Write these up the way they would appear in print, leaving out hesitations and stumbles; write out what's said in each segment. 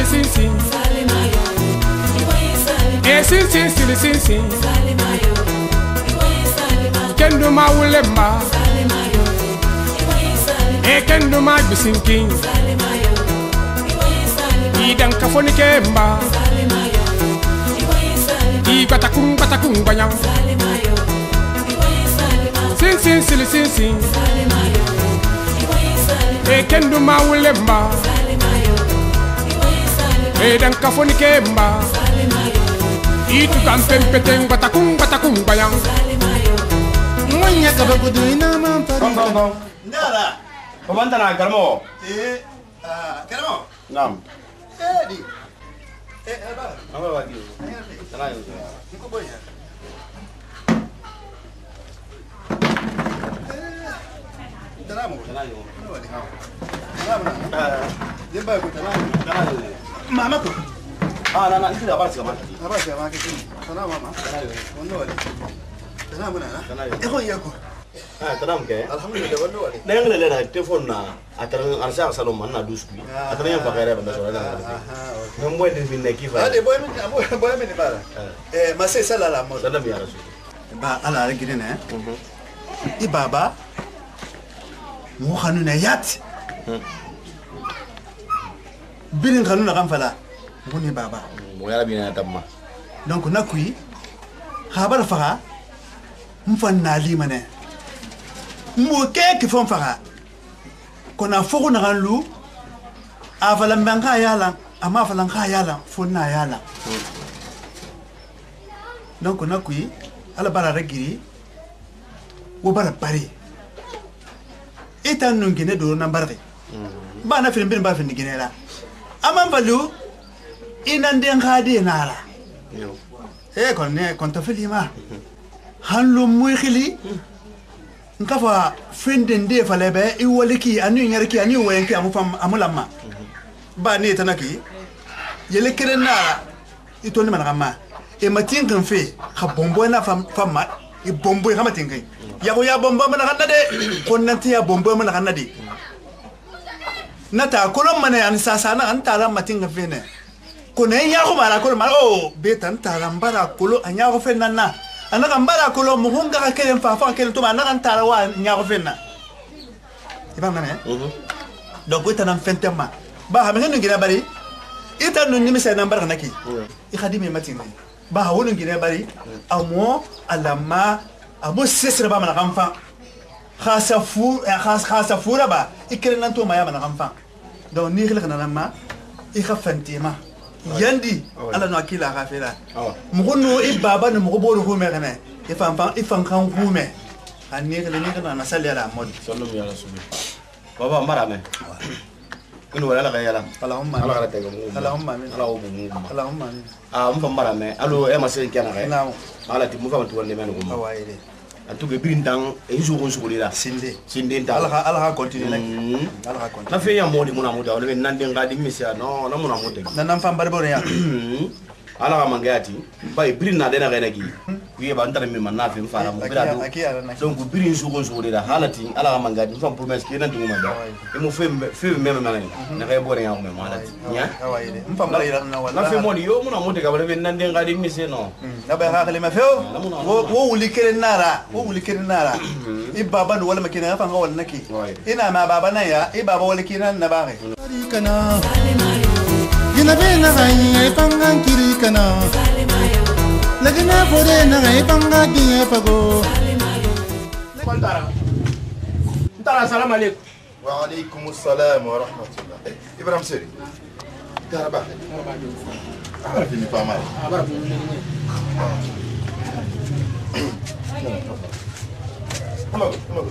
sin. Eh sin sin. Kendo ma wulemba. Eh kendo ma bisinking. Idang kafoni kemba. I batakung banyang. Sin. E kendo ma wulemba. E dan kafoni kemba. Itu kan pempeteng batakung bayang. Munya kabakudu ina mampa. Kong. Ndara. Pemanta na kalmo. Kalmo. Nam. Di. Apa? Apa lagi? Tenang. Niko boy ya. Tenang. Dia bagus tenang. Mama tu. Nah, itu dah apa sih? Apa sih mama kita? Tenang mama. Tenang mana? Eko iya ko. Tenang ke? Alhamdulillah wali. Nah, yang lele telefon na, atau arsa salom mana dusku. Atau yang pakai apa soalnya. Yang boleh diminta kifa. Ada boy ni bara. Masih salah lah mo. Salam ya Rasul. Ba ala lagi ni na. I baba. Mo khanu na yat. Bilin khanu na kan fala. Mo ni baba. Mo yala bina tamma. Donc na kui. Khabar faga. Mfan na lima ne. Mo ke ki fon faga. Kona fogo na kan lu. Avala mbanga yala. Ama falan ka yala. Fon na yala. Donc na kui. Ala bara regiri. Wo bara pare. Etan nungine do na barre. Ba na film bin ba fin digine la. Amam balu inande ngade nala. Yo. Kon ta filima. Hanlo mukhili. Nkafa fende fa lebe I woliki anu nyarki anu wenki amufam amulama. Ba ne tanaki. Yele kere nala. Itoni manama. E matin kan fe ha bombo na fama e bombo ha matin kai. Ya bombo mana kan de kon nanti ya bombo mana kan de. Nata kolom mana an sasana an tala matin kan fe ne. Kone ya ko mara ko mara betan tala mbara kolo anya ko fe nanna. Anaka mbara kolo muhunga ka kelen fa kelen to mana kan tala wa nya ko fe na. Iba mana? Donc wita nan fentema. Ba ha menen ngira bari. Ita nun nimi sai nan barka naki. I khadimi matin ne. Ba ha wonun ngira bari. Amo alama abo sesre ba mana kan fa. Khasa fura ba. Ikere nan to maya mana kan fa. Donc ni khilka nan ma. I khafentima. Yandi ala no akila khafira. Mugono I baba no mugobo ru me kana. Ifan kan hume. Ani kana na sali ala mod. Sallam ya Rasul. Baba mara me. Inu wala la yala. Allahumma ala ta gamu. Allahumma amin. Allahumma amin. Mfa mara me. Alo e ma sen kana ga. Naam. Ala ti mufa tu wonde men ko. Awaire. Atu ge birindang e jogo sugulira. Sinde ta. Allah continue nak. Allah continue. Na fe ya modi muna muda wala nande ngadi misia no na muna muda. Nan fam bari bore ya. Ala ka mangati. Bay birin na dena ga nagi. Wiye ba antara mi man na fe mfara mo bira do. Donc birin jogo sugulira halati ala ka mangati fam promesse ke nan dum manda. E mo fe meme manani. Na kay bore ya mo malati. Nya. Awaire. Mfam bari na wala. Na fe modi yo muna muda ga wala nande ngadi misia no. Na ba ha kalima feo. Wo wuli kere nara. Wo wuli kere nara. I baba no wala makina fa ngawal naki. Ina ma baba na ya I baba wala kina na bare. Kana. Gina bena gai pangan kiri kana. Lagina fore na gai panga gi fago. Ntara salam alaikum. Wa alaikum assalam wa rahmatullah. Ibrahim Seri. Taraba. Agora fini pa mal. Agora fini. Come.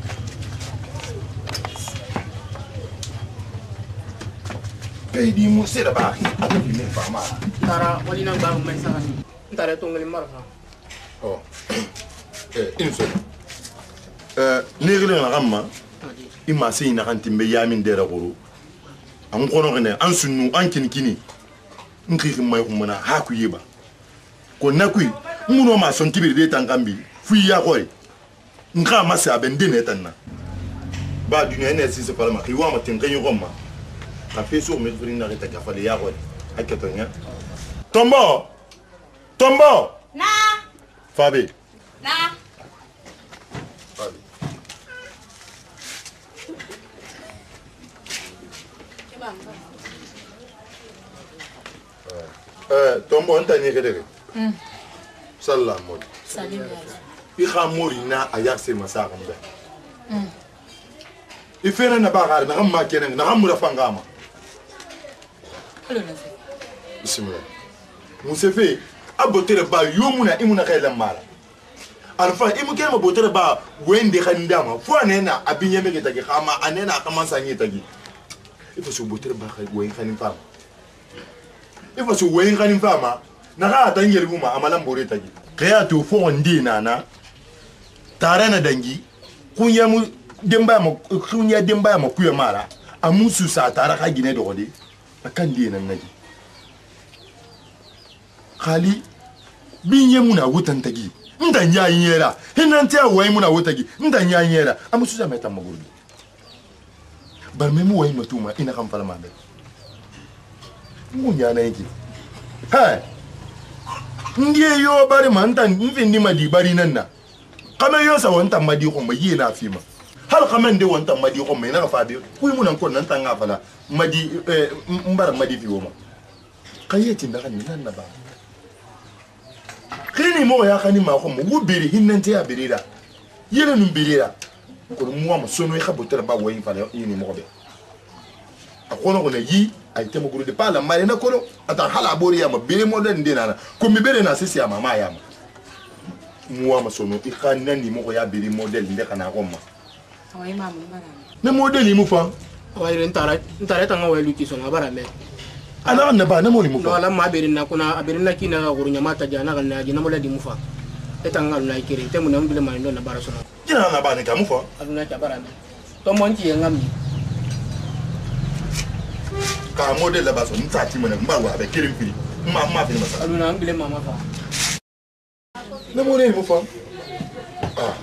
Pedi musse da baki. Agora fini pa mal. Tara wali nang bago may sa kanya. Tara tunggal marka. Oh. Une seule. Nigre na ramma. Ima se ina kan timbe yamin dera guru. An kono ne an sunu an kinikini. Nkiri mai kumana haku yeba. Ko nakui muno ma son tibiri de tangambi. Fu ya koy. Nka ma sa bende ne tanna. Ba dunya ne si se pala ma ki wa ma tin kan yoma. café sur me frina reta gafale ya ko aketonya tombo tombo na fabi na fabi tombo anta ni kedere sallam modi salim I khamori na ayakse masaka mbe ifena na bagara na gamma kenen na gamura fangama bismillah musefe abotere ba yomuna imuna kayla mala alfa imu kema botere ba wende khandama fo anena abinyeme ke tagi khama anena kama sanyi tagi ifo so botere ba khay wen khanin fama ifo so wen khanin fama na ga tangel buma amalan bore tagi kaya to fo ndi nana tare na dangi kunya mu demba ma kuya mara amusu sa tare ka gine do gode akan di nan naji khali binye muna wutan tagi ndan ya yera hinan ta wai muna wutagi ndan ya yera amusu sa meta magurbi bar me mu wai matuma ina kan fara mande munya na yake ha ndiye yo bari mantan nfindi madi bari nan na kama yo sa wanta madi ko mai na fima hal kama nde wanta madi ko mai na fabi kuyi munan ko nan tanga fala madi mbar madi fi woma kayeti ndaka ni nan na ba kini mo ya kani ma ko mo wubiri hinnante ya birira yele num birira ko mo ma sono ya botere ba woyin fala yini mo be akono ko ne yi ay temo guru de pala mari na kono ata hala bori ya ma bere mo den dinana ko mi bere na sisi ya mama ya ma muwa masono ikhanna ni mo ya biri model nde kana ko ma awai mama bara na model ni mu fa awai ntara tanga wai luki so ngabara me ana na ba na mo ni mu no fa ala ma biri na kuna abiri na kina ga gurunya mata jana ga na jina mo la di mu fa etanga na ikire te mo na mbile ma ndo na bara so jina na ba ni ka mu fa aduna ta bara me to mo nti ngami ka model la ba so nta ti mo na mba wa be kirim fili ma fili masa aduna mbile mama fa na mo ni mu fa ah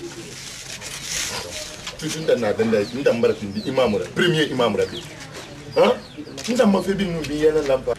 tutun da na dan da ndan bar tin di imamu da premier imamu da bi ha ndan ma fe bin nu bi yana lampa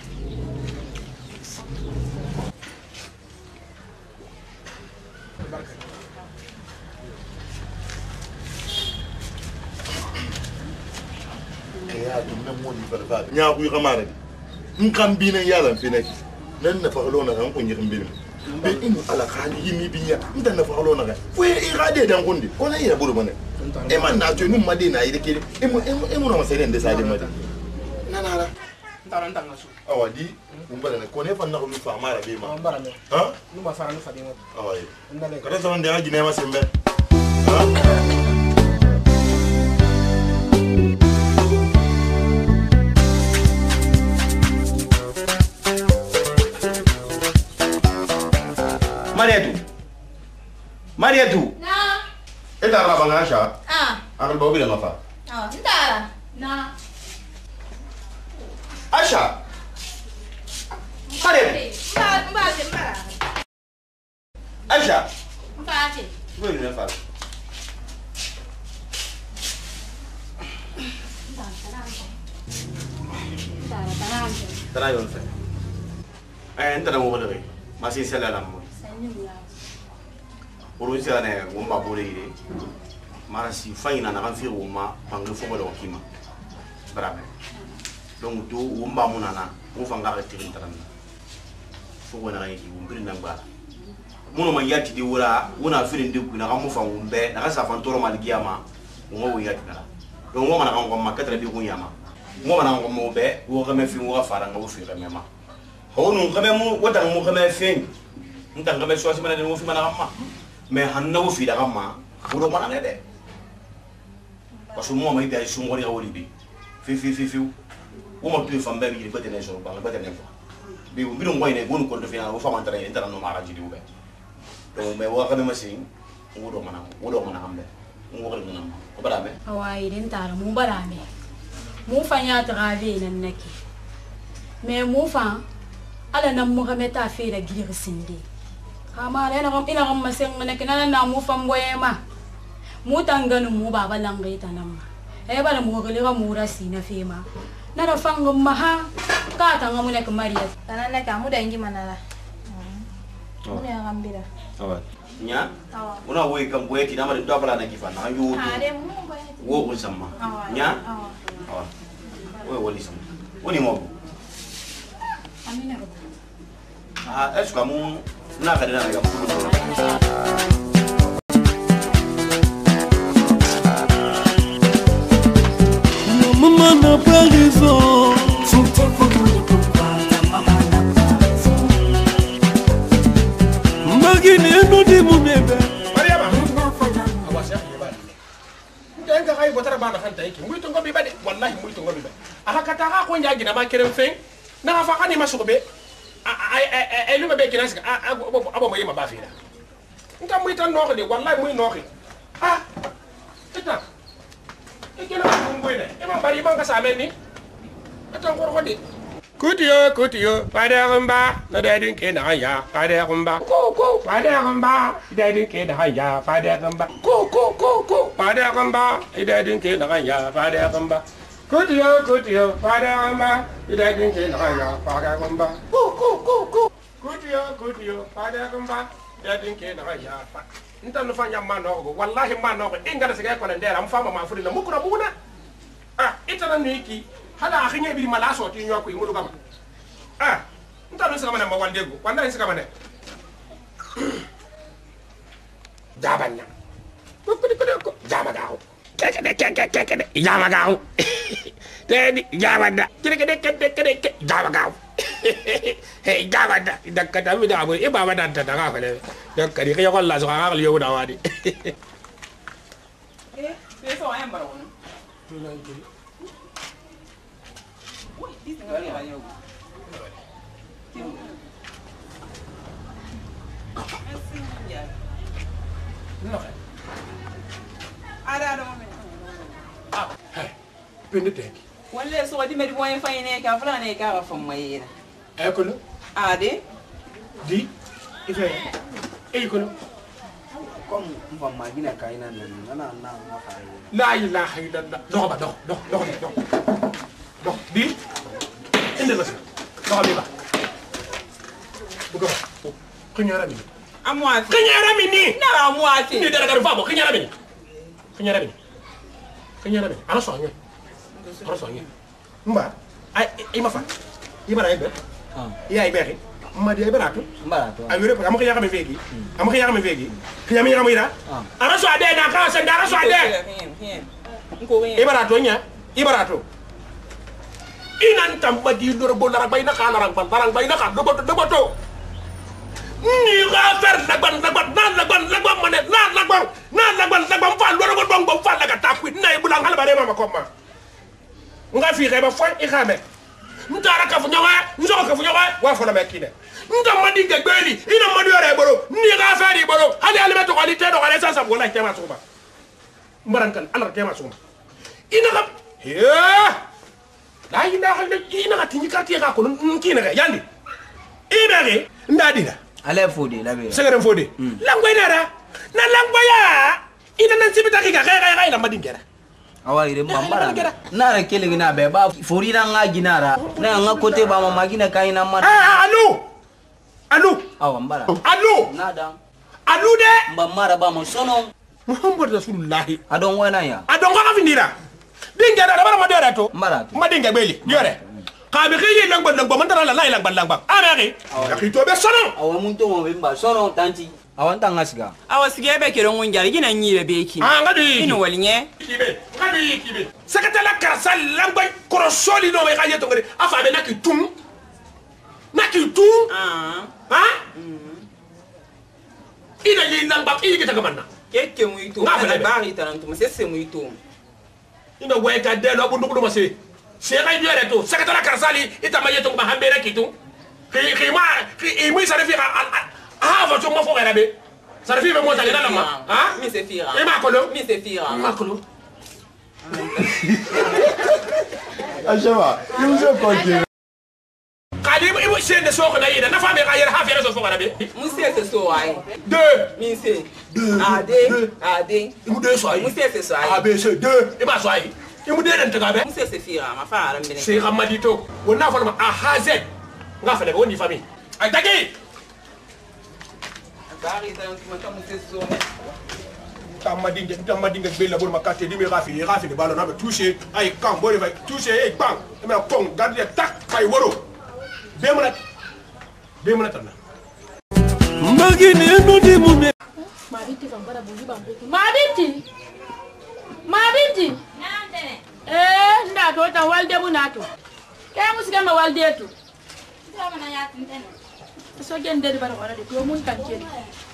nya ku kamara di in bi nan yalan fi naki nan na falo na kan kun yi bin be in ala khali yimi binya ndan na falo na ga fo e gade dan kundi ko na ira buru bane e man na to num madina ida ke e mu na masai den da sadi madi nanara ntara ntanga so awadi umbala na ko ne fa na ko fa mara be ma bara me ha nu ma fara nu fa di mo awai ndale kada zaman da gine ma sembe ha Mariatu. Na. Eta raba ngasha. Ah. Akal bawa bila mafa. Oh, ntara. Na. Asha. Mariatu. Mbara. Asha. Mbara. Wewe ni nafa. Tara yon fe. Enta na mo bale. Masih sala lam. Uru sila ne wumba bole ide. Mara si faina na kan fi wumma pangu fo do kima. Brabe. Donc do wumba munana, wo fanga ka tirin taran. Fo wona yi wumbiri na ngba. Muno man yati di wura, wona firin de ku na kan mo fa wumbe, na ka sa fan toro mal giyama. Wo yati na. Donc wo mana kan ko makatra bi ku yama. Mo mana ko mo be, wo ka me fi wo ka fara nga wo fi ka mema. Ho nu ka me mo wata mo ka me fin. Ntan ka me so mana de wo fi mana ma. Mais hanna wo fi daga ma wuro mana ne de parce que moi mai da su ngori ga wori bi fi wo ma tu fa mbabi ni betene so ba betene fa bi wo bidon ngoy ne gonu ko do fi na wo fa man tare intara no mara jidi ube donc mais wo ka be masin wuro mana ambe ngori mana ko bara me Awai den tara mu bara me. Mu fa nya trave nan nake. Mais mu fa ala nan mu ga meta fi da gidir sinde. Kama ina kam maseng na kinana na mu famboyema mu tanganu mu baba langay tanam e bala mu gele ga mura sina fema nara fanga maha ka ta ngamu ne kamariya tanana ka mu da ngi manala mu ne ngambira awa nya una wo ikam boye ki namare ndo bala na kifa na yo ade mu boye wo ko samma nya awa wo woli samma woni mo amina est-ce que mu na ka dina ga maman n'a pas raison. Magine no di mu bebe. Mariama. Awa sa ke ba. Ndan ka kai botara ba na hanta yake. Muy to ngobi ba de. Wallahi muy to ngobi ba. Aka kata ka ko nyaagi na ma keren fen. Na fa kani masobe. Ai lu be kina sika. Abo mo yema ba fi da. Nka muy tan no de wallahi muy no ki. Ah. Tita. Ikela ko ngoy de. E ma bari man ka sa men ni. Atan ko ko de. Kutiyo, pada rumba, na dadin ke na ya, pada rumba. Ko, pada rumba, dadin ke na ya, pada rumba. Ko, pada rumba, dadin ke na ya, pada rumba. Kutiyo, pada rumba, dadin ke na ya, pada rumba. Ko. Kutiyo, pada rumba, dadin ke na ya. Nta no fanya mano go, wallahi mano go, ingara sega ko ndera mfama mafuri na mukura muna. Ah, itana niki. Hala akhinya bi malaso ti nyoko imulu kama nta no sika mana ma wandego wanda sika mana jabanya ko jama gawo keke jama gawo tedi jabanda keke jama gawo hey jabanda dakata mi da bo e baba dan ta ga fele dakari ko Allah so ga yo da wadi c'est ça un baron wala so di medi boy fay ne ka fala ne ka fa mayira ekolo ade di ife ekolo kom mfa magina kaina nan na fa la ilaha illallah dox di indi la dox bi ba bugo khinyara mi amwa khinyara mi ni na amwa ni dara garu fabo khinyara mi ala soñe mba ay ima fa ibara ibe ya ibe ma di ibara to ay wure am ko yakame vegi khiyami yakame ira ara so ade na ka sa dara so ade ibara to nya ibara to inan tamba di lor bo larang bayna ka larang bayna ka do boto ni ga fer lagban mané lagban fa lor bo bong fa laga takwi nay bulang hal bare mama komma nga fi xeba foy I xame ntara ka fu ñowa wa fo la mekine nta madi gagbeli ina madi yore boro ni ga feri boro hali alimeto ko li tedo ko sa sa wala tema suma mbarankan alar tema suma ina ga la ilaha illallah ina ga tinji karti ga ko nkina ga yandi ibere ndadina ale fodi la be segere fodi langway dara na langwaya ina nan sibita ga ina madi ngera awa ire mbambara nara kele gina be ba fori na nga ginara na nga kote ba mama gina kaina ma alu awa mbara alu nada alu de mbamara ba mo sono muhammad rasulullah adon wena ya adon ko afindira dingera da bara ma dore to mbara ma dinga beli yore ka be khiyi langban man dara la langban amari ya khito be sono awa mun to mo be mba sono tanti awan tanga siga awa sige be kero ngunjar gina nyire be ki ngadi ino walinye kibe sakatala karsa langban korosoli no be kaje to ngari afa be nakitum ina yi langban yi kita gamanna yeke muito na bari taranto mas esse muito ina weka de lo bundu ma se ga yore to sakatala karsali ita ma yeto ba hambere kitu ki mi sare fi va to mo fo garabe sare fi be mo tagena lama mi se fira e ma kolo Achava, you so continue. Kadi ibu sen de soko na yida na fa be ka yere ha fere so fo garabe musi ese so ai deux mi se ade ibu deux so ai musi ese so ai abc deux e ba so ai imu de den tagabe Mse se fira ma fa aran bene. se ramadito wona fa ma ahaze nga fa de woni famille ay dagi Bari tan tuma kam mse so tamadinga bela bon makate di mi rafi de ballon na be toucher ay kan bo va toucher ay bang me pong garder tak ay woro be mo tan Magini eno di mume. Mabiti kambara buji bambuki. Mabiti. Ndato ta walde bunato. Kaya musigama walde tu. Sama na yatin tene. So gende bara wala de ko mun tankeli.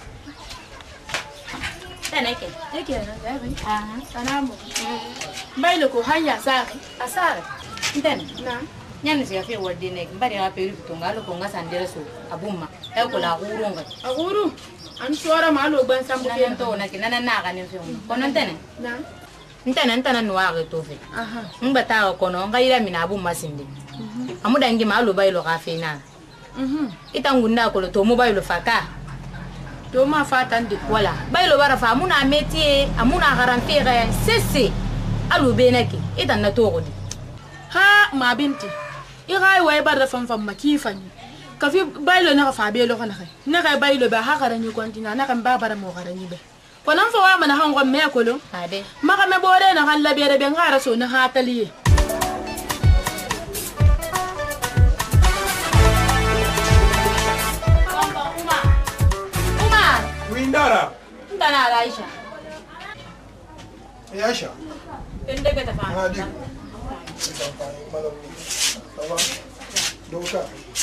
Tene ke. Eke na gari. Sanamu. Bailo ko hanya sari. Asara. Tene. Na. Nyani siya fi walde nek mbari ga peri tungalo ko nga sandere so abumma. E ko la gurunga. Aguru. An suara malo ban sambu ke to na kinana na ga ne fi on. Kono tene. Na. Ntana nuwa ga to fi. Aha. Mbata ko no nga ira mina abumma sinde. Amuda ngi malo bailo ga fe na. Itangunda ko to mo bailo faka. To ma fatan de wala bailo bara fa muna métier amuna garantir cesse alu benaki itan na to godi. Ha ma binti. Irai wai bara fam makifani. Kafi bailo na fa belo kana kai. Na kai bailo ba ha garani kontina na kan ba bara mo garani be. Konan fa wa mana hango me kolo. Ade. Maka me bore na kan labere be ngara so na hataliye. Windara. Ntana Aisha. Aisha. Ende ke tafanya. Hadi. Doka.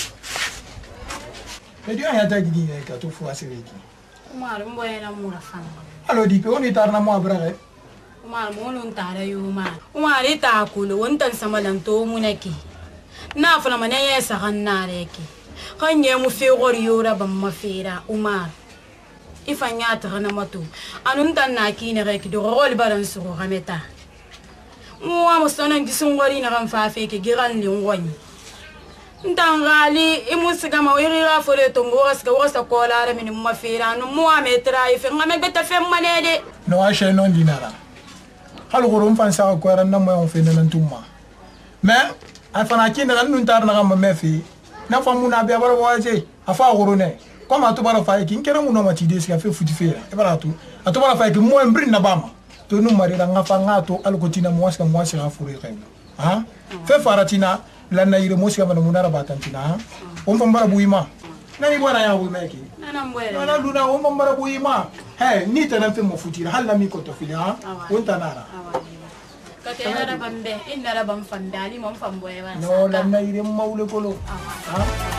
Medio hata gidi ka to fu asireki. Umar mboye na mura fana. Alo di pe oni tarna mo abrare. Umar mo non tare yo ma. Umar ita kulo wontan samalan to munaki. Na fana manaya sa kannare ki. Kanye mu fe gori yora ban mafira Umar. Ifanya tagana matu anun tan na kine rek do rol baran su rameta mo musana gisungori na kan fa fe ke giran li ngoni ntangali imusiga ma wirira fole to ngora ska wasa kola ra min mafira no mo ametra ife ngame beta fe manede no ashe non dinara hal gurum fan sa ko ran na mo on fe nan tumma mais afana kine nan nun tar na ma mefi na famuna be baro waje afa gurune comme à tout bara fa ki nkere muno mati desi ka fe futi fe e bara tu atu bara fa ki mo embri na bama to nu mari nga fa ngato al kotina mo waska mo waska furi kay ha fe faratina la na yire mo ska bana munara batantina ha on fa bara buima nani bwana ya buima ki nana mbwele nana duna on fa bara buima he ni tanan fe mo futira hal na mi ko to fili ha on tanara katena da bambe inna da bam fandali mo famboye wa no la na yire mawle kolo ha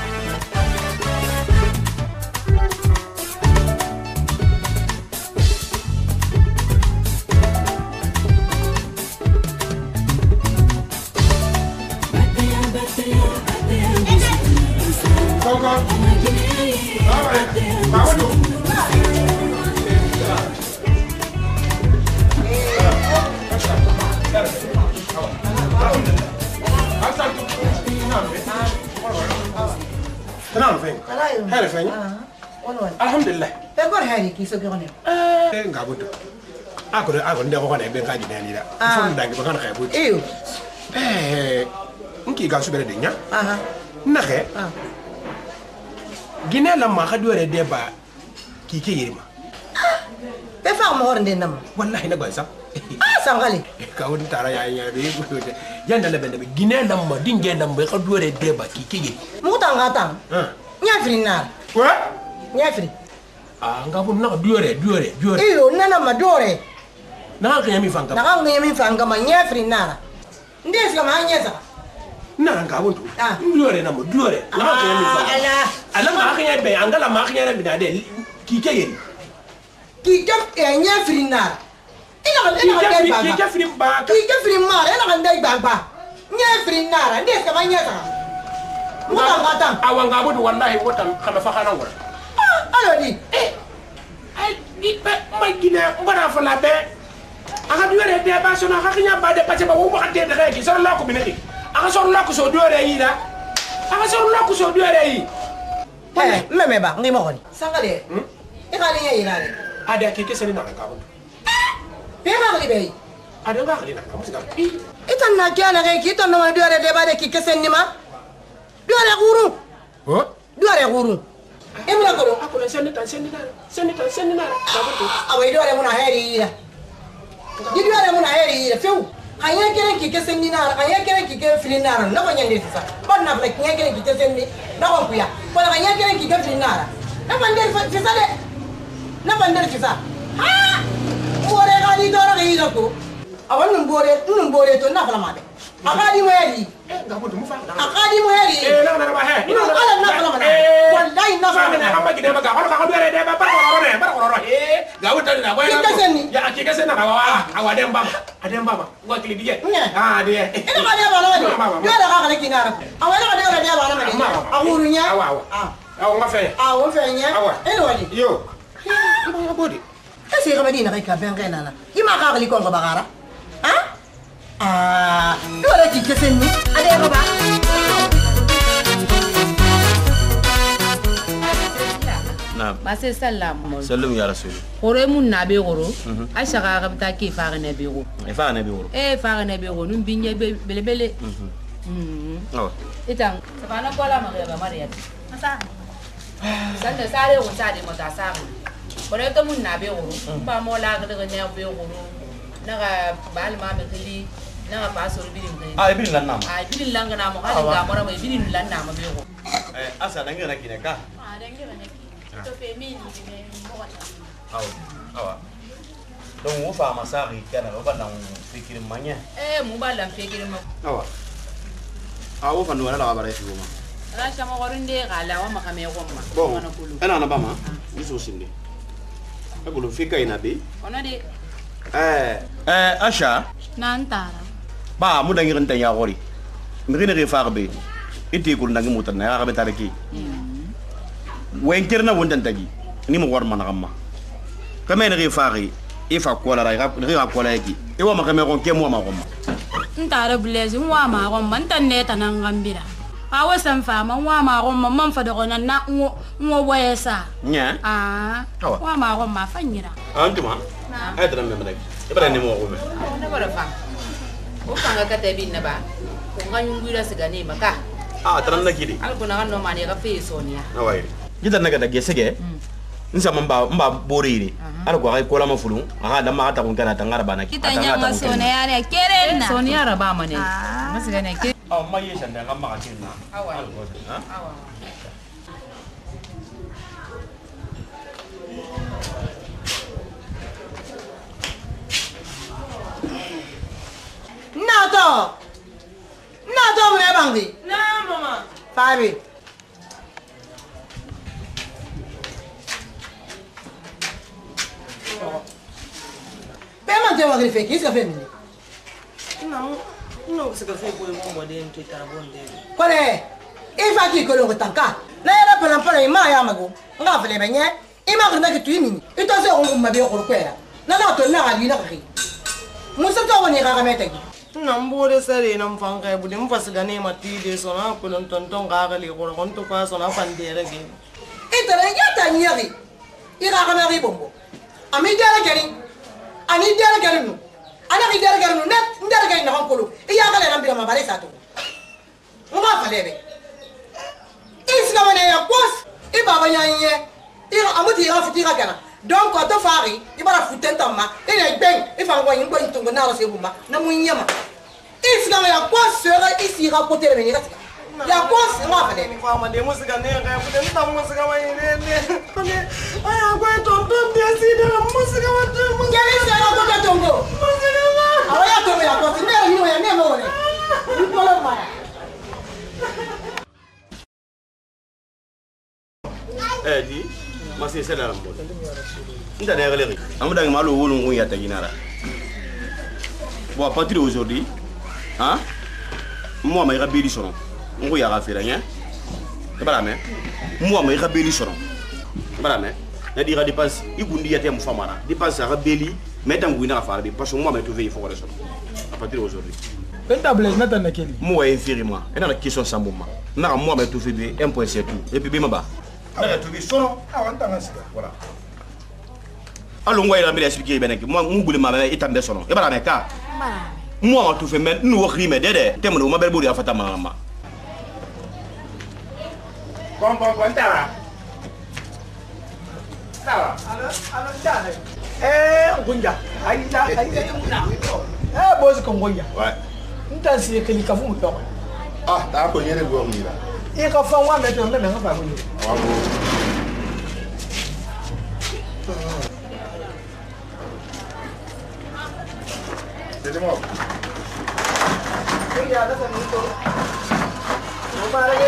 Alhamdulillah. Pegor hari kiso gone. Ngabuto. Ako ndeko kone be kaji dani da. Fon dangi bakana kay buti. Iyo. Nki ga subere de nya. Naxe. Gine la ma khadore deba ki ke yirima. Be fa mo hornde nam. Wallahi na gwansa. Sangali. Ka won tara ya be yanda la bende be gine la ma dinge lam be khadore deba ki ke yirima. Mutanga tang. Nya frina. Wa? Nyafri. Ngabu na duore. Iyo nana madore. Na ka yami fanga. Na ka yami fanga ma nyafri nara. Ndesi kama anyeza. Na ngabu tu. Duore na mo duore. Na ka yami fanga. Ala ma ka yabe angala ma ka yabe de ki ke yiri. Ki ke nyafri nara. Ina ka fri ba. Ki ke fri ma, ina ka ndai ba. Nyafri nara, ndesi kama anyeza. Mutanga tang. Awanga bodu wallahi wotan kana fa kana ngora. Alodi. Ai di pe magina mbara fa la be. Aka duore de ba sona ka nya ba de pace ba wo ba de de ki sor la ko bineki. Aka sor la ko so duore yi da. Aka sor la ko so duore yi. Meme ba ngi mo ko ni. Sangale. E ka ni yira le. Ada ke ke sene na ka bodu. Pe ma ko ni be. Ada ba ka ni na ka musiga. Ita na kiana ke kito no duare de bade ki kesen ni ma. Duare guru. Ho? Duare guru. Emla guru. Aku na senita. Awai duare muna heri ira. Di duare muna heri ira fiu. Anya keren ki kesen ni na, anya keren ki ke filin na na ko nyande sa. Ba na fle nya keren ki kesen ni na ko kuya. Ko la anya keren ki ke filin na. Na bandel fa sa de. Na bandel ki sa. Ha! Ore ga di dora ga ira ko. Awan numbore to na fala made. Akadi mo heri. Gabudu mu fa. Akadi mo heri. Na ba he. Ino ala na fala made. Wallahi na fala made. Ka gide ba ka ka bere de ba ba gabudu na ba ya akike sen na wa awade mbama. Ade mbama. Ngwa kili biye. Ah de. Ino ka de ba na made. Yo da ka kale kingara. Awale ka de ba na made. Agurunya. Awa nga fe. Awa fe nya. Ino wali. Yo. Ibo bodi. Ese ka madina ka ben ka na. Ima ka kali ko bagara. Dole ki kesen ni ade ko ba na base salam salam ya rasul hore mun na be goro aisha ka ta ki faare ne be go faare ne be go num binye bele oh itang sabana ko la magaba mariya asa sanda sare ko sade mo ta sare hore to mun na be goro ba mo la ga ne be goro naga bal ma be kili naga pasor birim kay birin lan nam birin lan ga namo kali ga mara mai birin lan namo be ko asa dangi na kine ka dangi na ki to pe mi ni mo wata awa donc wo fa masari kana ba nan fikir manya mu ba lan fikir ma awo fa no la bare fi ma ala chama gorinde gala wa makame ko ma bon ana na ba ma iso sinde agulu fika ina be ona de Asha Nantara ba mu dangi renta ya gori mi ne farbe ite kul nangi mutan na ga betare ki wen kirna wondan tagi ni mo war man gamma kame ne fari ifa ko la ga ko la ki e wa makame ko ke mo ma gomma ntara bulezi wa ma gomma ntanne tanan gambira awa san fa man wa ma gomma man fa da gona na ngo boyesa nya wa ma gomma fanyira antuma ay dara me malik ibara ni mo ko me na bara fa o fanga ka tabi na ba ko nganyungura sigane maka dara na kidi al ko na no mani ka fe sonia awai gidan naga da gesege nsa mba boriri al ko ay ko la mafulu da ma ta kun kana tangara bana kita nyanga sonia ne kerena sonia raba mane masigane ke ma yesha da ngamma ka kinna awai Nato mwe bangi. Na mama. Fabi. Pema te wa grife ki ska femini. No se ka fe boy mo de en twitter bonde. Kone. Ifa ki ko lo tanka. Na era pala ima ya mago. Nga fele benye. Ima ko na ki tuini. Ito se on ma be ko kwera. Na to na ali na ki. Musa to woni ga metagi. Nambore sare nam fanga budi mfasigane matide sona kulon tonton gagali ko konto pa sona fandere ge itara yata nyari ira kana ri bombo ami dara gari ani dara gari nu ana ri dara gari nu net ndara gari na hankolo iya gale na mbira mabare sato ngwa falebe isga mane ya boss ibaba nyanye ira amuti ira futira kana donc to fari ibara futenta ma ina beng ifangwa yimbo intungo na rose buma na munyama isga ya boss sera isi ra côté le menira ya boss ngwa fale ni kwa mande musika ne ga bude nta musika wa ne kone aya kwa tonto ndia sida musika wa musika ya isi ra côté tongo musika wa awaya to ya ko tinera ni ya nemo ne ipolo maya di masih saya dalam bot. Tidak ada yang lagi. Kamu dah malu ulung ya tadi nara. Buat apa tu aujourd'hui? Moi mais rabeli sono. Ngo ya gafiranya. Tabarame. Moi mais rabeli sono. Tabarame. Na dira dépense igundi ya tem famara. Dépense rabeli metam guina fa rabeli parce que moi mais tu veille faut raison. À partir d'aujourd'hui. Pentable nata na keli. Moi infirme. Et na la question sans moment. Na moi mais tu fais 1.7 et puis bima ba. Naka tu sono awanta sika voilà alo ngwa ila mbele expliquer beneki mo ngule mama itambe sono e bara meka moi ma tout fait mais nous rime dede te mo ma bel buri afata mama Bon tara. Tara. Alo dale. Gunja. Aida. Boss ko Gunja. Ouais. Nta si ke ni ka fu to. Ah, ta ko nyere go mi la. E ka fa wa me to me nga fa ko. C'est moi. Ya da sa ni to. No mare.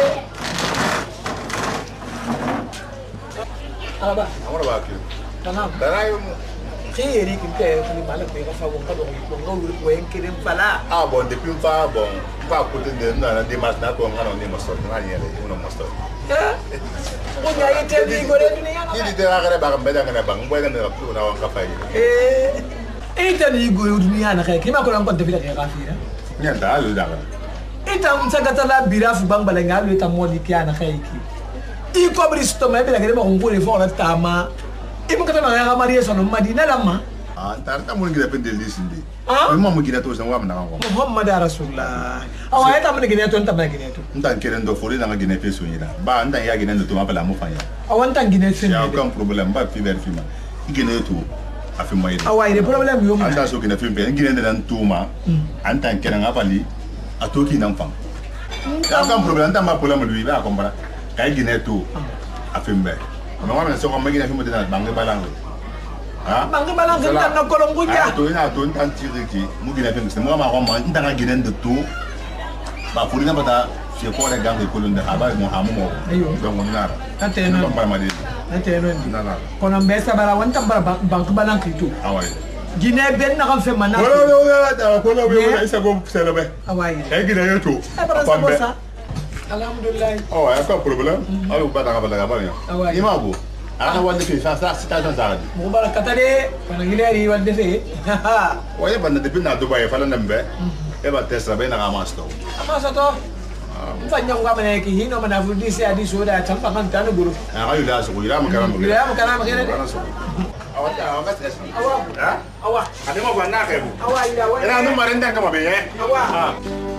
Aba. Amara ba ki. Tanam. Darayo. Khiri ki te ni mala ko ka fa ko ka do ko en kire fala. Ah bon, depuis une fois, bon, pas côté de na démarche na ko ngana ni mo sort na ni ele uno mo sort. Ko nya yete bi go re dunia na. Ni de la gare ba mbeda ngana ba ngbo ngana na ku na wa ka fa yi. Ita ni go dunia na kay kima ko ran ko de bila kay gafira. Ni anda alu da. Ita msagata la birafu bang balenga lu ita modi kiana kay ki. I ko bristo me bila kay ba ngore fo la tama. Ibu kata na Maria sono Madina lama. Ah, tarta mo ngira pende lisindi. Mo mo ngira to san wa na ko. Muhammad Rasulullah. Awa eta mo ngira to ntama ngira to. Ntan kere ndo fori na ngira peso nyira. Ba ntan ya gina ndo to mapala mo fanya. Awa ntan ngira sen. Ya aucun problème ba fi ver fima. Gina to afima ide. Awa ide problème yo mo. Anta so kina fi be ngira ndan tuma. Antan kere ngapali atoki nan fam. Ya aucun problème ntan ma problème lui ba kompara. Kay gina to afimbe. Mais moi, je suis en train de faire des banques de balangue. Banque de balangue, je suis en train de faire des banques de balangue. Je suis en train de faire des banques de balangue. Je suis en train de faire des banques de balangue. Je suis en train de faire des banques de balangue. Je suis en train de faire des banques de balangue. Je suis en train de faire des banques de balangue. Guinée ben na kan fe mana. Wala wala isa go celebre. Awai. E Guinée to. Alhamdulillah. Oh, y a pas de problème. Allô, pas dans la gabaria. Imabo. Ana wande ke fa sa situation sa di. Mo barakata de, kana gileri wande fe. Waye banda depuis na Dubai fa la nambe. E ba test rabe na amasto. Amasto to. Mfanya ngwa mana ki hino mana fudi se adi soda tampa kan tanu guru. Ayo da so ira mo karama. Ira mo karama kene de. Awa awa test. Awa. Ha? Awa. Ade mo bana ke bu. Awa ira wa. Ira no marenda kama be ye. Awa.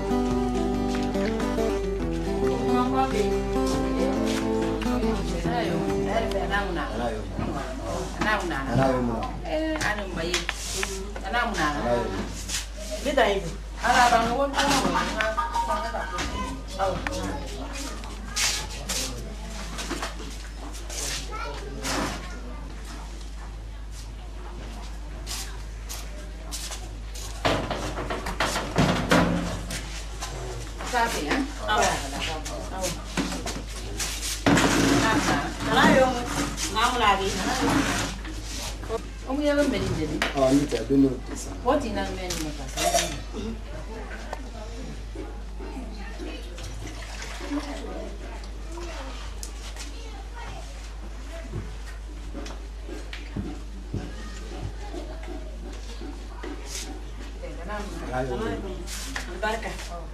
Barka.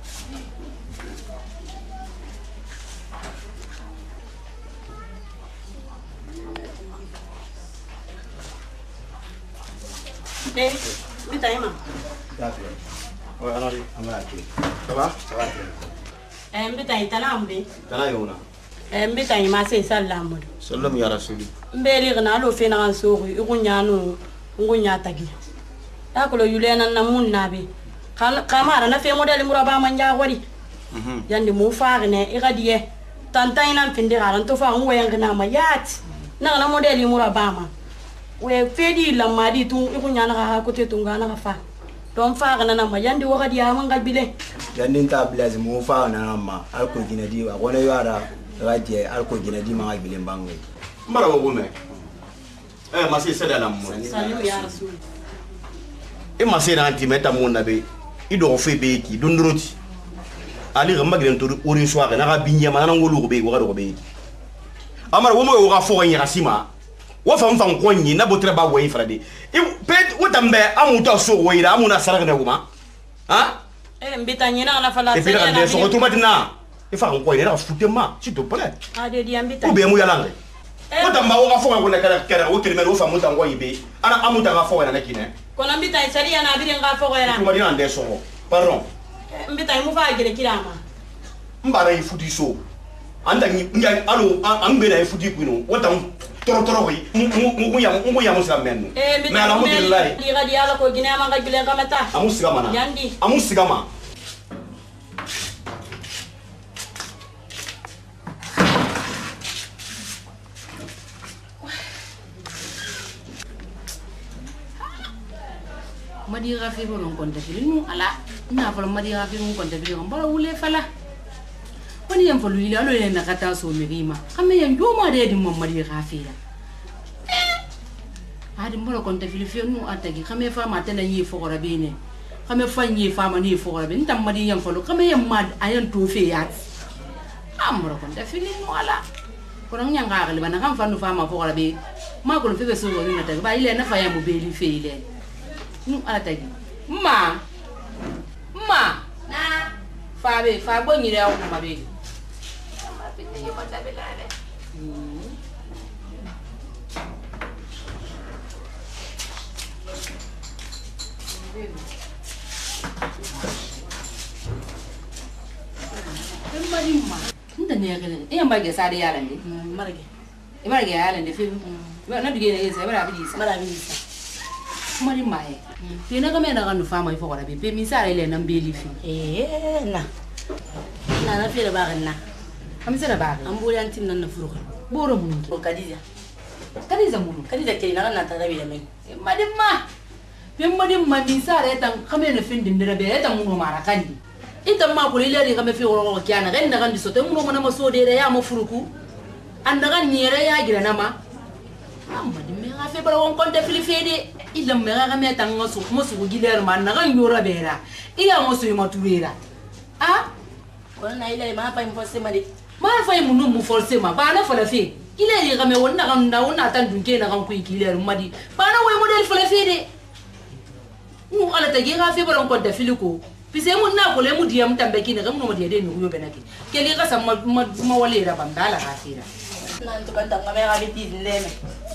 Bita ima. Ouais, alors, on va aller. Ça va? Ça va. Bita itana mbe. Tana yona. Bita ima se sallamu. Sallam ya rasuli. Mbeli gna lo fe na sori igunyanu ngunya tagi. Akolo yulena na munna be. Kamara na fe model muraba manja wari. Yandi mu fagne igadiye. Tantaina mfindi garan to fa ngwe ngna ma yat. Na model muraba ma. We fedi la madi tu igunya na ha kote tungana ka fa. Don fa na ma yandi wakadi ya manga bile. Yandi ta blaze mu fa na ma alko ginadi wa wona yara radie alko ginadi ma bile mbangwe. Mara wo me. Masi seda la mo. Salim ya rasul. E masi na antimeta mo na be. Ido fe be ki dondroti. Ali gamba gilen to orin soire na ga binya ma na ngolu go be go ga go be. Amara wo mo wo ga fo ga nyasima. Wo fam fam ko nyi na botre ba wo ifrade. E pet wo tambe amuta so wo ira amuna sarga na guma. Ha? Mbita nyina na fala. E pet ka de so ko tumatina. E fa ko ira futema, s'il te plaît. Ade di mbita. Ou be mu yalange. Wo tamba wo ga fo ga ko na kara wo kirime wo fam muta ngo yibe. Ana amuta ga fo na kine. Kono mbita sari ana bire nga fo era. Ko mari ande so. Pardon. Mbita mu fa gele kirama. Mbara yi futi so. Anda ni alo ambe na futi kuno. Wata toro yi. Mu ya musa men. Me alhamdulillah. Li gadi ala ko gine ma ngajule ngamata. Amu sigama na. Yandi. Amu sigama. Madi rafi bo non konta fili nu ala na fala madi rafi non konta fili on bala wule fala woni yam falu ila lo yen nakata so mi rima xamé yam joma de di mom madi rafi la adi mbolo konta fili fi nu atagi xamé fama tan yi fogora be ne xamé fanyi fama ni fogora be ntam madi yam falu xamé yam mad ayan to fe ya amro konta fili nu ala ko nang nyanga gali bana xam fanu fama fogora be ma ko fe be so ni natagi ba ile na fa yam be li fe ile ala tagi ma na fabe fa bonyi re o ma be ma pite yo bata belale ma nda ne gele e yamba ge sare yalande marage yalande fi na dige ne yesa bara bidisa mari mae pina kama na kanu fama ifo kwa be misara ile na mbeli fi na fira ba na amisara ba ambuli antim na furuka boro mun o kadiza mun ke na ta da bi da men madimma misara tan kama na fin din dira be tan mun mara kandi ita ma ko ile kama fi ro kyana ga inda kandi so te mun na maso de ya ma furuku anda kan nyere ya gira na ma madimma ga fe bara won konta fili fede ila mera ga meta ngosu mosu giler man na kan yora bera iya ngosu maturera ko na ile ma fa imposse mali ma fa munu mu force ma ba na fala fe ile ri ga me wonna kan na wonna tan dunke na kan ku giler madi ba na way model fala fe de nu ala ta gi ga fe balon ko da filiko pise mun na ko le mu diam tambe kine ga mun mo de no yo benaki ke li ga sam ma wale ra bandala ga fira nan to kan ta ga biti ndeme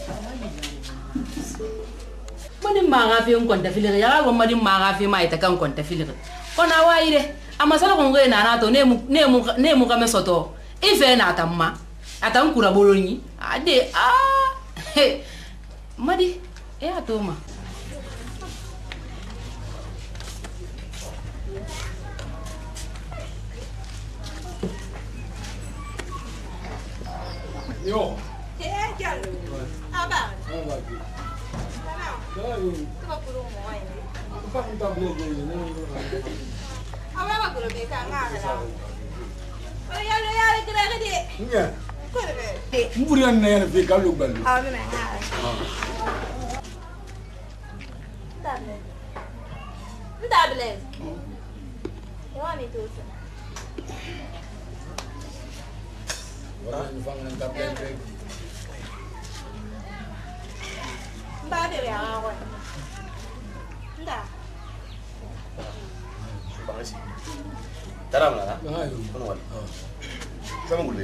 mani maga fe nkonta filire ya go mani maga fe mai ta kan konta filire kona waire amasala ko ngwe na to ne mu ka mesoto ife na tamma atan kura bolonyi ade madi atoma yo aba Mburian na yana fi kalu balu. Ndables. Wani tusa. Wani fangan tapel. Mbade ya awan. Nda. Bangasi. Taram na. Kono wali. Sama ngule.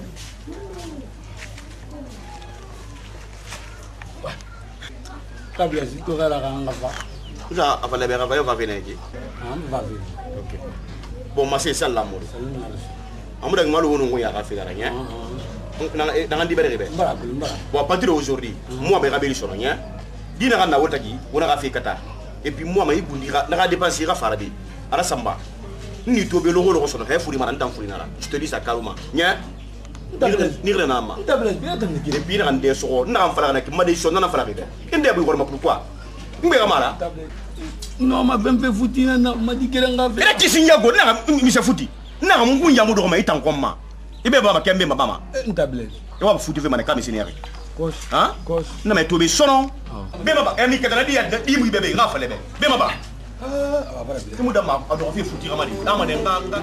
Kabla situ kala kanga fa. Usa afale be ngava yo va venir ki. Va venir. OK. Bon ma c'est ça l'amour. Amour ngalo wono ngoya ka fera nya. Dans libéré be. Bon à partir d'aujourd'hui, moi be rabeli sono nya. Dina kana wotaki, wona ka fe kata. Et puis moi ma ibundira na ka dépenser ka farabi. Ara samba. Ni to be logo logo sono ka furi mana ntam furi nara. Je te dis ça calmement. Nya. Ni rena ma. Tablet bien tan ni bi na ande so na am fala na ki ma de so na fala be. Inde bu gorma pourquoi? Ngbe ga mara. Non ma bempe futi na ma di kera nga fe. Ere kisinya go na mi se futi. Na mungu nyamu do ma itan komma. Ibe baba kembe mabama. Tablet. E wa futi fe mana ka mi sineri. Kos. Hein? Kos. Na me to be sono. Be baba e mi kadana di ya di mu bebe nga fala be. Be baba. Bara be. Ke mu da ma ado fe futi ga mari. Na ma de nga.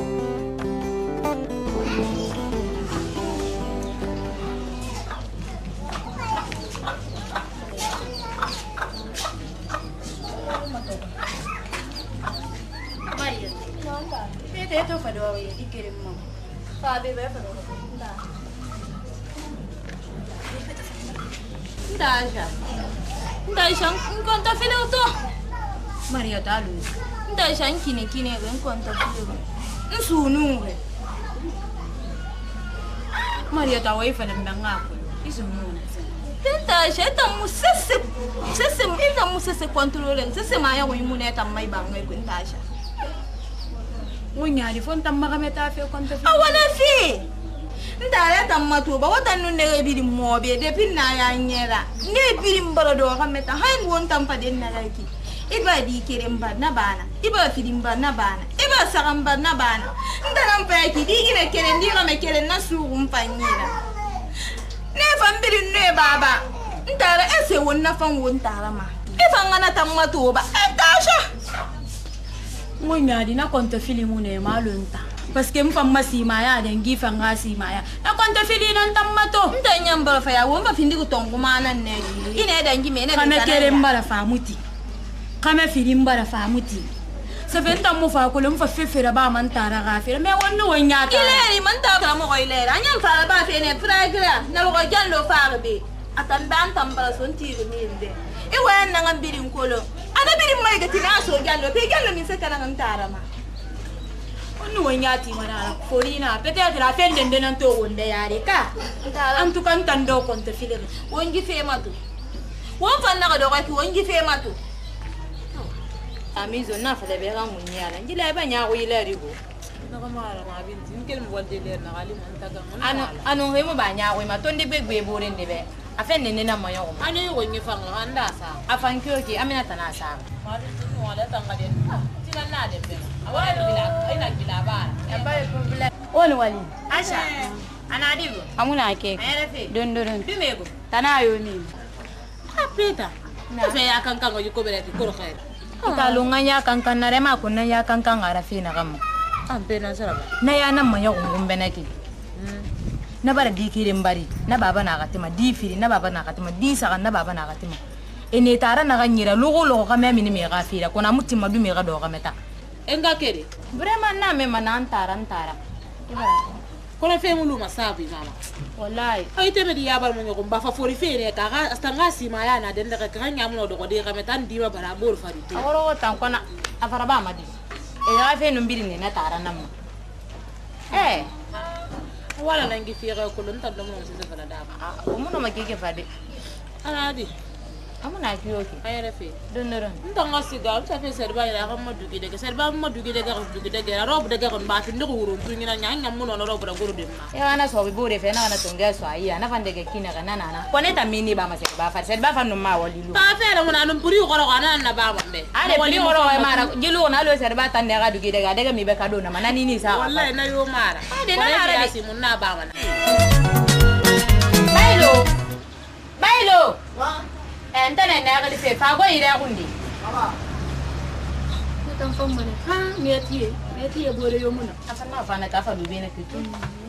Bete to fa do wi ikirim mo. Fa be be fa do. Nda. Ndaisha nkonta file uto. Maria talu. Ndaisha nkine nkonta file. Nsunu. Maria tawa ifale mbangako. Isunu. Ndaisha ita musese controle. Sese maya wimune ta mai bangwe kuntasha. Munyari fonta magameta fe konta file. Awana fi. Ndare tamatuba watanu ne biri mobe de pinna ya nyera ne biri mbalodo kameta hain won tampa den na laki iba di kiremba na bana iba firimba na bana iba saramba na bana ndara mpaki di ine kere ndira me kere na sugu mpanyira ne fambiri ne baba ndara ese won na fan won tarama ifa ngana tamatuba etasha munyadi na konta filimu ne malunta parce que mfa masima ya dengi fa ngasima ya na konta fili nan tammato ndanya mbara fa ya wonfa findi kutongo mana ne ine dengi mene kama kere mbara fa muti kama fili mbara fa muti sa fenta mo fa ko lum fa fefera ba man tara gafira me wonno wonyata ile man tara mo ko ile anyam fa ba fe ne pragra na lo jallo fa be atamban tambara sonti ni inde e wan na ngambiri nkolo ana biri mai ga tinaso jallo pe jallo min se kana ngantara ma onu wanyati mana forina peut-être la fin de nanto wonde yare ka en tout cas tando konte filere wonji fematu won fanna ga do ka wonji fematu amizo na fa de be ga munyala njila ba nya ko ile rigo na ko mara ma binti nkel mo walde le na gali man taga anu hemo ba nya ko ma tonde be gbe bore ndebe afen ne na mayo ko anu wonji fa nganda sa afan kyoki amina tanasa ma du wala tanga de na de be awala bila ina bila bara ambaye problem on wali asha ana digo amuna ke don dumego tanayo ni apeta na fe ya kankan go yuko bele ko khair talunga ya kankan na rema kunna ya kankan arafina kam ampena sara na ya nan manya ngumbe nake na bara dikirin bari na baba na gatima di firi na baba na gatima di saka na baba na gatima ene tara na ganyira logo kama mini me gafira kona mutima du me ga do gameta enga kere vraiment na me manantara kona fe mulu masabi mama wallahi ay tebe di yabar mo ngom ba fa fori fere ka ga astanga sima ya na den daga kan nyamu do ko de gameta ndi ba bara bor fari te aworo tan kona afara ba madi e ya fe no mbiri ne na tara nam wala nangi fere ko lon tan do mo se fala da o mo no makeke fade ana di amuna kiyoki ayere fe donnoron ndanga siga ta fe serba ila ga modugi de serba modugi de ga dugi de ga rob de ga kon ba fi ndo wuro tunyina nyanya muno no rob da goro de ma e wana so bibore fe na wana tonga so ayi na fande ga kina ga nana koneta mini ba ma serba fa no ma wali lu ba fe na muna no puri goro ga na ba mambe ale puri goro e mara gilu na lo serba tan de ga dugi de ga mi be ka do na manani ni sa wallahi na yo mara de na ara de simunna ba mana bailo wa entene na ga fe fa go ira gundi baba ko tan fam mane ha metiye bore yo muna afana fa na ka fa dube na kitu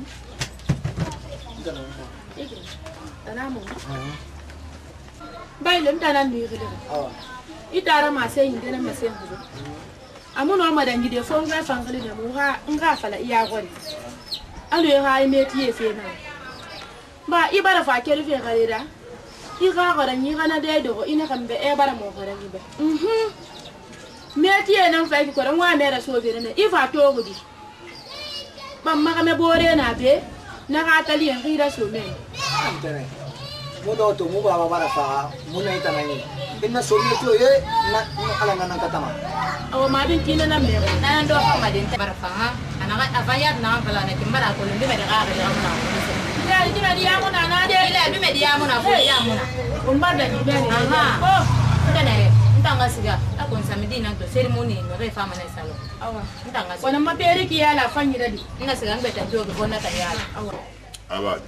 tanamo bailo ntana ni gele itara ma sai ndena ma sai hudo amuno ma dangi de fo nga fangali de mu ha nga fala iya gori alo ha metiye fe na ba ibara fa kelu fe garira iga gara ni gana de do ina kambe e bara mo gara ni be metiye nan fa ki ko ran wa mera so be ne ifa to gudi mamma ka me bore na be na ga tali en gira so me antene mo do to mo ba bara fa mo na ita nani inna so me to ye na ala ngana katama aw ma din kina na me na ndo fa ma din bara fa ana ga afaya na fala na kimbara ko ndi me da ga ga na ya jina dia mo na na de ile bi me dia mo na fo ya mo na umbada ni be ni oh ndana ntanga siga akon samedi na to ceremony no re fama na salo awa ntanga siga wana mapere ki yala fanyi dadi ina siga ngeta jogo bona ta yala awa abad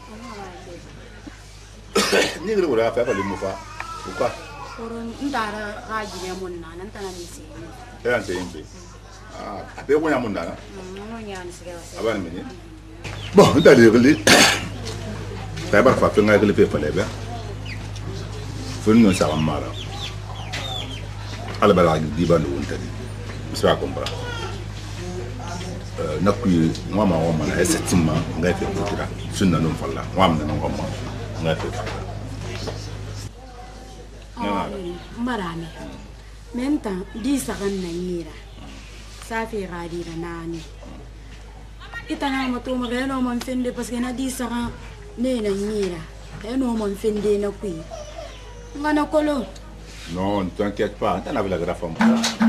ni ngere wala fa le mufa uka koron ndara gaji ya monna nan tana ni si ante imbe abe wonya monna na no nya ni siga wasa abana meni bon ndale gele Tabar fa penga gele pe fale be. Funu sa mara. Ala bala di ba no ntadi. Misra kompra. Nakui mama na esetima ngai fe kutira. Sunna no falla. Wamna no ngoma. Ngai fe. Mbarame. Menta di sakan na yira. Safi radira nani. Itanga mato magano man fende parce que na di saka ne na yira. Eno man fende na kui. Ngana kolo. Non, ne t'inquiète pas, t'en avais la graffe en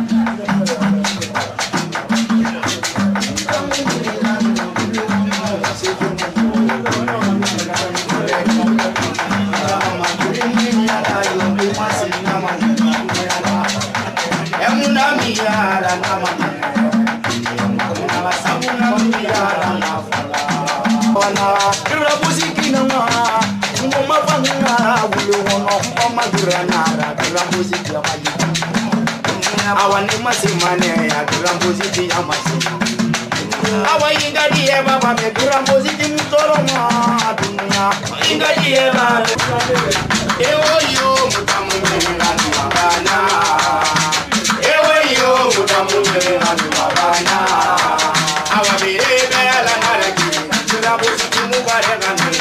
Awani masimane ya grambozi ya masi. Awa inga diye baba me grambozi mutoroma dunia. Inga diye baba. Ewo yo mutamu ngani mabana. Ewo yo mutamu ngani mabana. Awa bire bela naraki. Grambozi mubare ngani.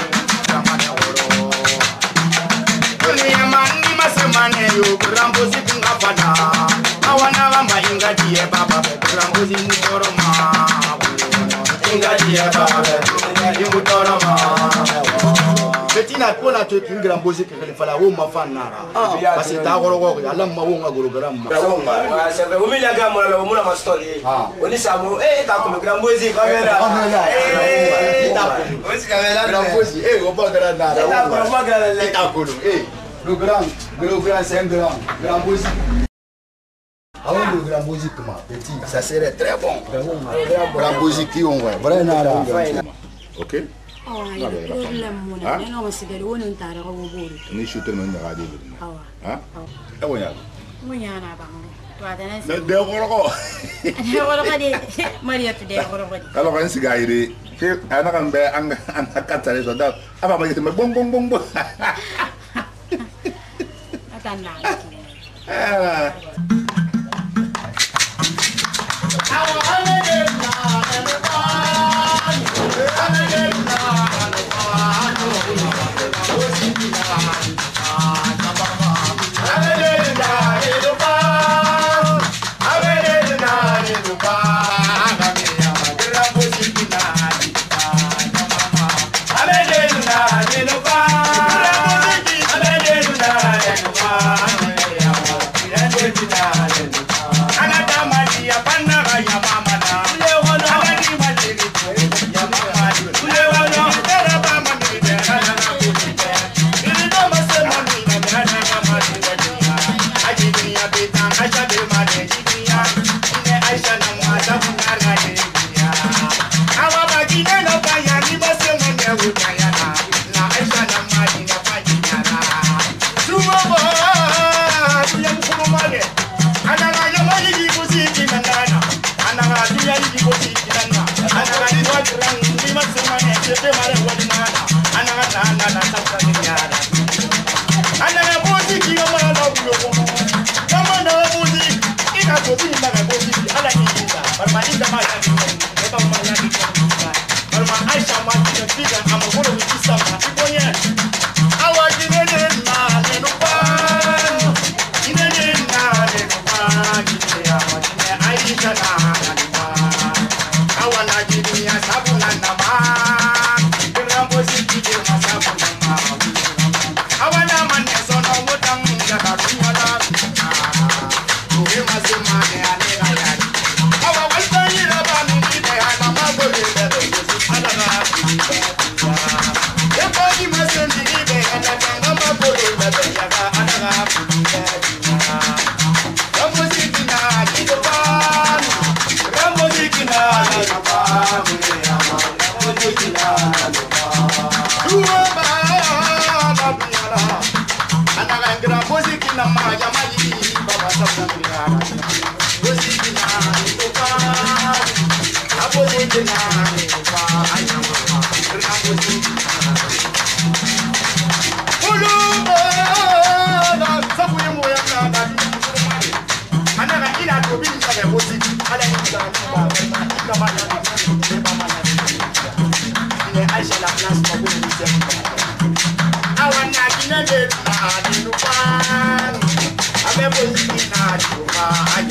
Dunia mani masimane yo grambozi ngafana. Awana gamba inga diye baba grambozi mutoroma. Inga diye baba mutoroma. Betina kona to kin grambozi ke fala wo mafanara. Parce que ta goro ala ma wo ngoro gram. C'est vrai, on la gamme là, on la mastoli. On dit ça mo ta ko grambozi caméra. Aussi caméra grambozi on pas grand nara. Ta ko le grand c'est un grand grambozi. Avant le grand musique, petit, ça serait très bon. Grand musique, on va. Vrai, nara. Ok? Ni shooter non radio. Ah? Ah ouais. Munyana bang. Kalau kan segairi, anak kan be anak kacau itu dah. Apa macam itu? Bong bong bong bong. Akan nak. I want to abe boziki na chuma